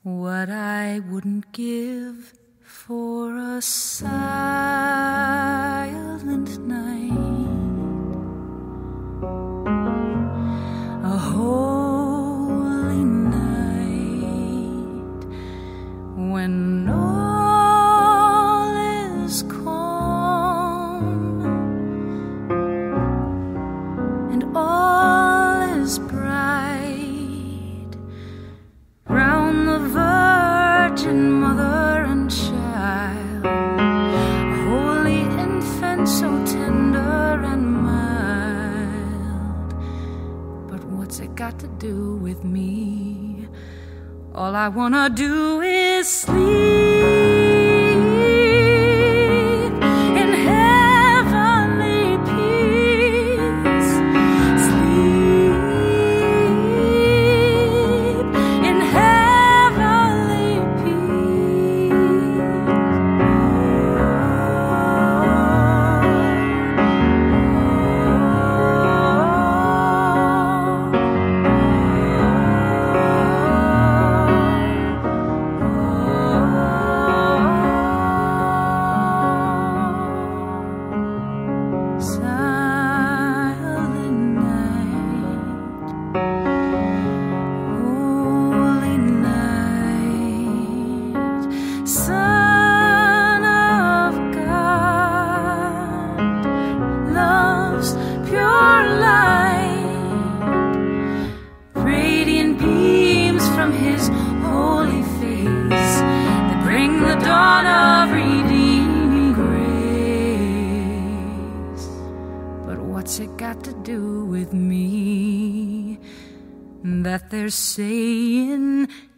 what I wouldn't give for a silent night, a holy night, when all is calm and all is bright round the Virgin Mother and Child, a holy infant so tender and mild. But what's it got to do with me? All I wanna do is sleep in heavenly peace, sleep in heavenly silent night, holy night, Son of God, love's pure light, radiant beams from his holy face that bring the dawn of redeeming grace. But what's it got to do with me that they're saying